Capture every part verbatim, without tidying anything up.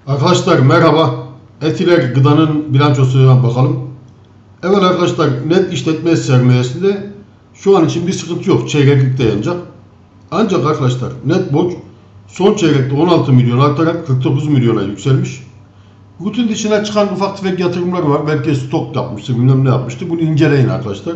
Arkadaşlar merhaba. Etiler Gıda'nın bilançosuna bakalım. Evet arkadaşlar, net işletme sermayesinde şu an için bir sıkıntı yok. Çeyreklikte yanacak. Ancak arkadaşlar net borç son çeyrekte on altı milyon artarak kırk dokuz milyona yükselmiş. Rutin dışına çıkan ufak tefek yatırımlar var. Belki stok yapmıştır, bilmem ne yapmıştır. Bunu inceleyin arkadaşlar.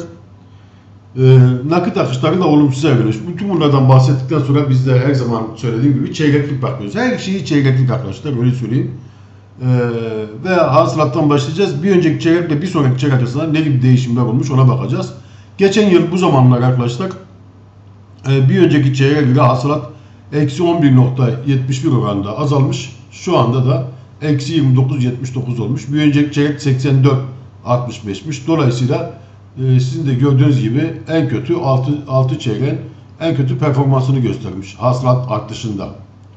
Ee, nakit akışları da olumsuz evrilmiş. Bütün bunlardan bahsettikten sonra biz de her zaman söylediğim gibi çeyreklik bakıyoruz. Her şeyi çeyreklik arkadaşlar, öyle söyleyeyim. Ee, ve hasılattan başlayacağız. Bir önceki çeyrekle bir sonraki çeyrek arasında ne gibi değişimler olmuş ona bakacağız. Geçen yıl bu zamanlar arkadaşlar e, bir önceki çeyreğe göre hasılat eksi on bir nokta yetmiş bir oranında azalmış. Şu anda da eksi yirmi dokuz nokta yetmiş dokuz olmuş. Bir önceki çeyrek seksen dört nokta altmış beşmiş. Dolayısıyla e, sizin de gördüğünüz gibi en kötü altı çeyreğin en kötü performansını göstermiş hasılat artışında.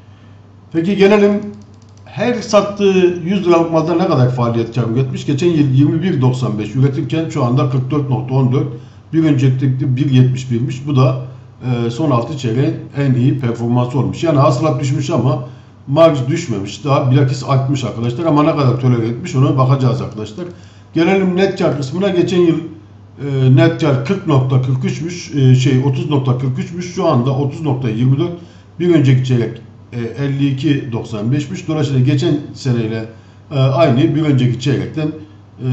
Peki gelelim, her sattığı yüz liralık malda ne kadar faaliyet kârı üretmiş? Geçen yıl yirmi bir nokta doksan beş üretirken şu anda kırk dört nokta on dört. Bir önceki bir nokta yetmiş birmiş. Bu da e, son altı çeyreğin en iyi performansı olmuş. Yani hasılat düşmüş ama marj düşmemiş. Daha bilakis artmış arkadaşlar. Ama ne kadar tolere etmiş ona bakacağız arkadaşlar. Gelelim net kâr kısmına. Geçen yıl e, net kâr kırk nokta kırk üçmüş. E, şey otuz nokta kırk üçmüş. Şu anda otuz nokta yirmi dört. Bir önceki çeyrek elli iki nokta doksan beşmiş. Dolayısıyla geçen seneyle e, aynı, bir önceki çeyrekten e,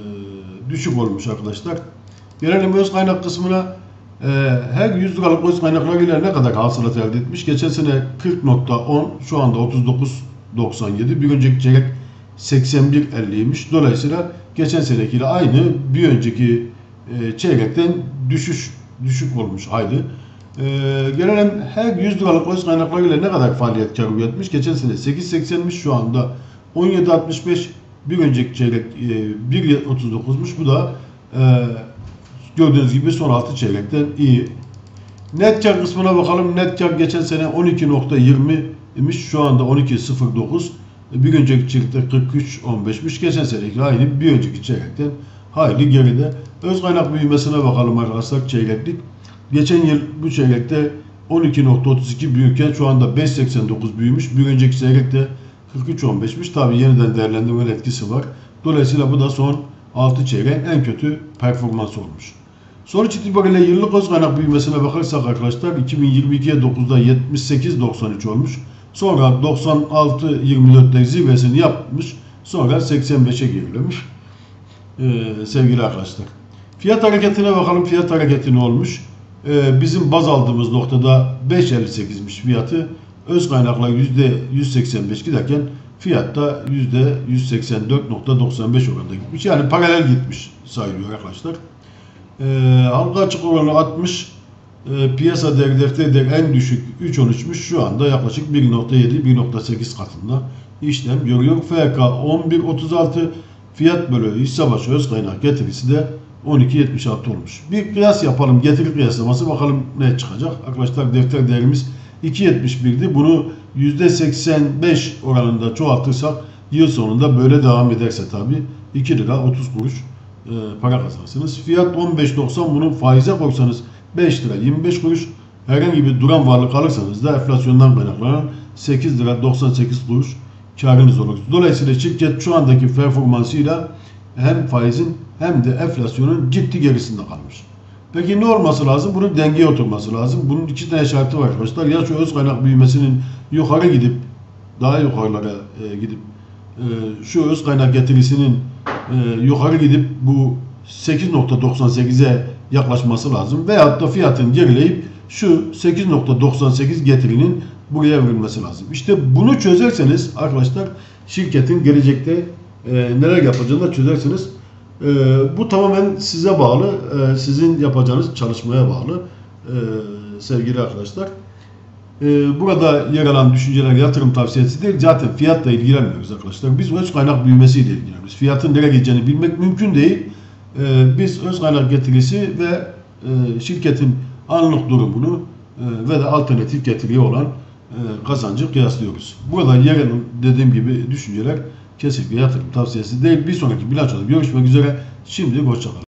düşük olmuş arkadaşlar. Gelelim öz kaynak kısmına. E, her yüz liralık öz kaynaklarıyla ne kadar hasılat elde etmiş? Geçen sene kırk nokta on, şu anda otuz dokuz nokta doksan yedi. Bir önceki çeyrek seksen bir nokta elliymiş. Dolayısıyla geçen senekiyle aynı, bir önceki e, çeyrekten düşüş düşük olmuş aynı. Ee, gelelim her yüz liralık öz kaynaklarıyla ne kadar faaliyet kârı üretmiş? Geçen sene sekiz nokta seksenmiş, şu anda on yedi nokta altmış beş, bir önceki çeyrek e, bir nokta otuz dokuzmuş. Bu da e, gördüğünüz gibi son altı çeyrekten iyi. Net kâr kısmına bakalım. Net kâr geçen sene on iki nokta yirmi imiş, şu anda on iki nokta sıfır dokuz. Bir önceki çeyrekte kırk üç nokta on beşmiş. Geçen seneki aynı, bir önceki çeyrekten hayli geride. Öz kaynak büyümesine bakalım arkadaşlar, çeyreklik. Geçen yıl bu çeyrekte on iki nokta otuz iki büyürken şu anda beş nokta seksen dokuz büyümüş. Bir önceki çeyrekte kırk üç nokta on beşmiş. Tabi yeniden değerlendirme etkisi var. Dolayısıyla bu da son altı çeyreğin en kötü performansı olmuş. Sonuç itibariyle yıllık öz kaynak büyümesine bakarsak arkadaşlar iki bin yirmi ikiye dokuzda yetmiş sekiz nokta doksan üç olmuş. Sonra doksan altı nokta yirmi dörtte zirvesini yapmış. Sonra seksen beşe gerilemiş. Ee, sevgili arkadaşlar. Fiyat hareketine bakalım. Fiyat hareketi ne olmuş? Ee, bizim baz aldığımız noktada beş nokta elli sekizmiş fiyatı. Öz kaynaklar yüzde yüz seksen beş giderken fiyatta yüzde yüz seksen dört nokta doksan beş oranında gitmiş. Yani paralel gitmiş sayılıyor arkadaşlar. Ee, halka açık oranı altmış. Ee, piyasa değeri defter değeri en düşük üç nokta on üçmüş. Şu anda yaklaşık bir nokta yedi bir nokta sekiz katında işlem görüyor. F K on bir nokta otuz altı, fiyat bölü hisse başı öz kaynak getirisi de on iki nokta yetmiş altı olmuş. Bir kıyas yapalım. Getiri kıyaslaması, bakalım ne çıkacak. Arkadaşlar defter değerimiz iki nokta yetmiş birdi. Bunu yüzde seksen beş oranında çoğaltırsak, yıl sonunda böyle devam ederse tabi iki lira otuz kuruş e, para kazanırsınız. Fiyat on beş nokta doksan, bunu faize koysanız beş lira yirmi beş kuruş. Herhangi bir duran varlık alırsanız da enflasyondan kaynaklanan sekiz lira doksan sekiz kuruş karınız olur. Dolayısıyla şirket şu andaki performansıyla hem faizin hem de enflasyonun ciddi gerisinde kalmış. Peki ne olması lazım? Bunun dengeye oturması lazım. Bunun iki tane şartı var arkadaşlar. Ya şu öz kaynak büyümesinin yukarı gidip, daha yukarılara e, gidip e, şu öz kaynak getirisinin e, yukarı gidip bu sekiz nokta doksan sekize yaklaşması lazım. Veyahut da fiyatın gerileyip şu sekiz nokta doksan sekiz getirinin buraya verilmesi lazım. İşte bunu çözerseniz arkadaşlar, şirketin gelecekte e, neler yapacağını da çözersiniz. E, bu tamamen size bağlı, e, sizin yapacağınız çalışmaya bağlı e, sevgili arkadaşlar. E, burada yer alan düşünceler yatırım tavsiyesi değil, zaten fiyatla ilgilenmiyoruz arkadaşlar. Biz öz kaynak büyümesiyle ilgileniyoruz. Fiyatın nereye gideceğini bilmek mümkün değil. E, biz öz kaynak getirisi ve e, şirketin anlık durumunu e, ve de alternatif getiriye olan e, kazancı kıyaslıyoruz. Burada yer alan dediğim gibi düşünceler kesinlikle yatırım tavsiyesi değil. Bir sonraki bilançoda görüşmek üzere. Şimdi hoşça kalın.